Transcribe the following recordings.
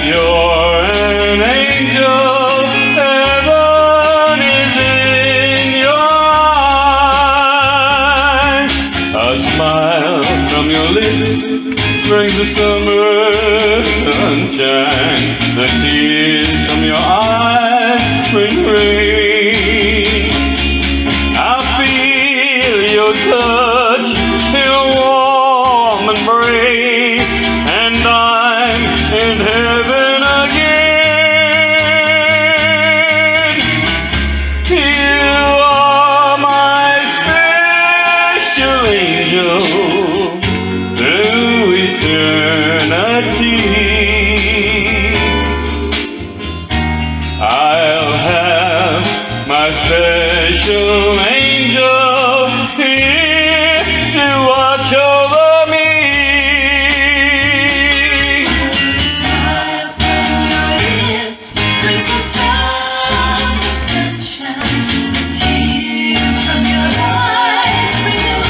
You're an angel, heaven is in your eyes. A smile from your lips brings the summer sunshine. The tears from your eyes bring rain. I feel your touch, your warm embrace, and I'm in heaven again. You are my special angel through eternity. I'll have my special angel here to watch over me. The smile from your lips brings the sound of sunshine. The tears from your eyes bring the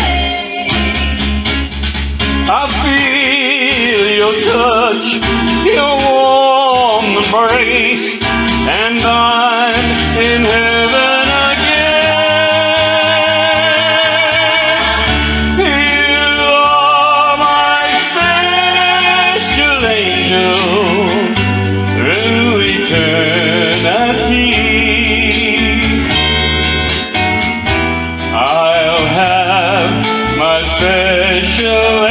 rain. I feel your touch, your warm embrace, and I'm in heaven again. You are my special angel through eternity. I'll have my special